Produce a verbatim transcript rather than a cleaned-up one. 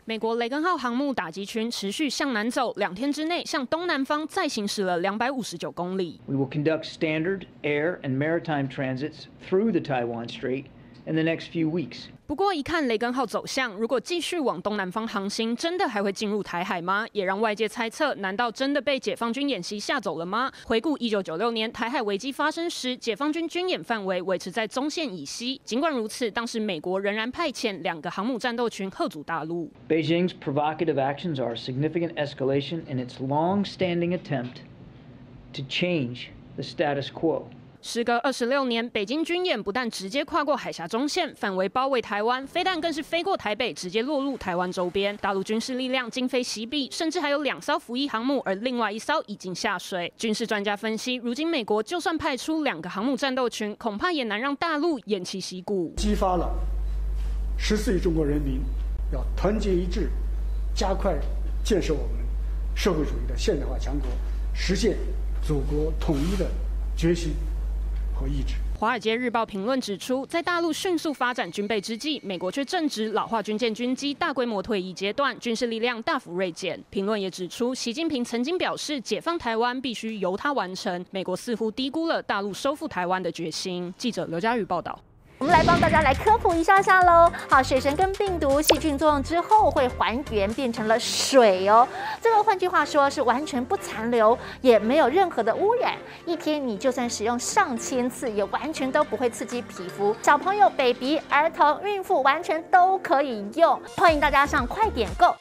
美国雷根号航母打击群持续向南走，两天之内向东南方再行驶了两百五十九公里。 We will conduct standard air and maritime transits through the Taiwan Strait in the next few weeks. 不过，一看雷根号走向，如果继续往东南方航行，真的还会进入台海吗？也让外界猜测，难道真的被解放军演习吓走了吗？回顾一九九六年台海危机发生时，解放军军演范围维持在中线以西。尽管如此，当时美国仍然派遣两个航母战斗群吓阻大陆。 Beijing's provocative actions are a significant escalation in its long-standing attempt to change the status quo. 时隔二十六年，北京军演不但直接跨过海峡中线，范围包围台湾，飞弹更是飞过台北，直接落入台湾周边。大陆军事力量今非昔比，甚至还有两艘服役航母，而另外一艘已经下水。军事专家分析，如今美国就算派出两个航母战斗群，恐怕也难让大陆偃旗息鼓。 激发了十四亿中国人民要团结一致，加快建设我们社会主义的现代化强国，实现祖国统一的决心。《 华尔街日报》评论指出，在大陆迅速发展军备之际，美国却正值老化军舰军机大规模退役阶段，军事力量大幅锐减。评论也指出，习近平曾经表示，解放台湾必须由他完成。美国似乎低估了大陆收复台湾的决心。记者刘佳瑜报道。 我们来帮大家来科普一下下喽。好，水神跟病毒、细菌作用之后会还原变成了水哦。这个换句话说是完全不残留，也没有任何的污染。一天你就算使用上千次，也完全都不会刺激皮肤。小朋友、baby、儿童、孕妇完全都可以用。欢迎大家上快点购。